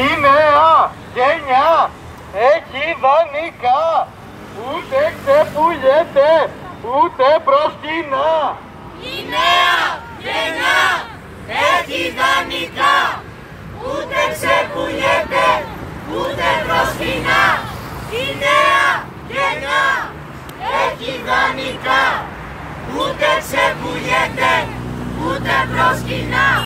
Η νέα γενιά έχει δανεικά, ούτε ξεπουλιέται, ούτε προσκυνά. Η νέα γενιά έχει δανεικά, ούτε ξεπουλιέται, ούτε προσκυνά. Η νέα γενιά έχει δανεικά, ούτε ξεπουλιέται, ούτε προσκυνά.